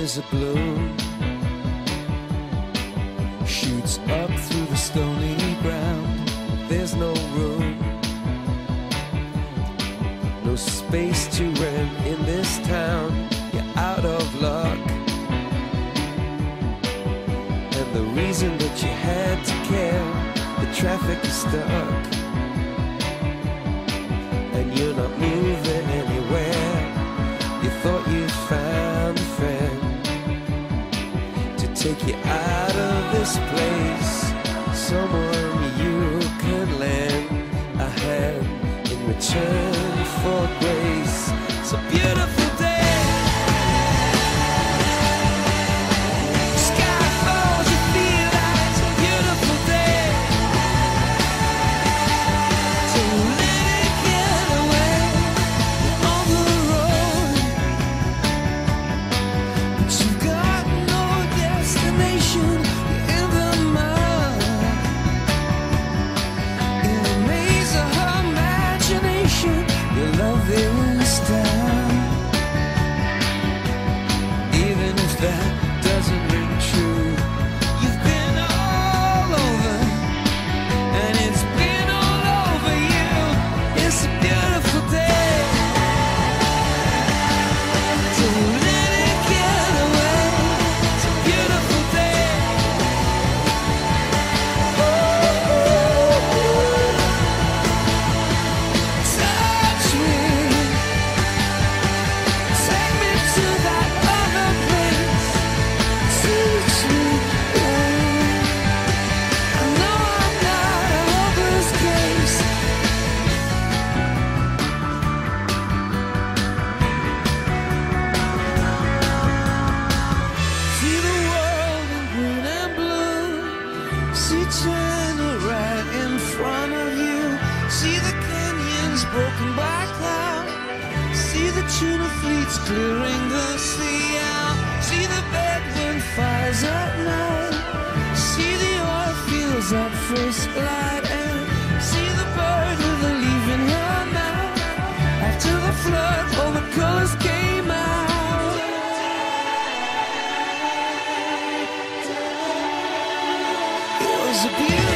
is a bloom, shoots up through the stony ground. There's no room, no space to rent in this town. You're out of luck, and the reason that you had to care, the traffic is stuck, and you're not moving anywhere. You thought you found a friend to take you out of this place, someone you could lend a hand in return for grace. It's a beautiful day. Sky falls, you feel that it's a beautiful day. So let it get away on the road, but you've got no destination. You're in the mud, in the maze of her imagination. Your love is down, even if that doesn't ring true. You've been all over, and it's been all over you. It's a beautiful day. So let it get away. It's a beautiful day. Oh, touch me, take me to that other place. Teach me, I know I'm not a hopeless case. See the world in green and blue. See China right in front of you. See the canyons broken by cloud. See the tuna fleets clearing the sea out. See the bedroom fires at night. See the oil fields at first light. And see the bird with a leaf in her mouth. After the flood, all the colors came out. It was a beautiful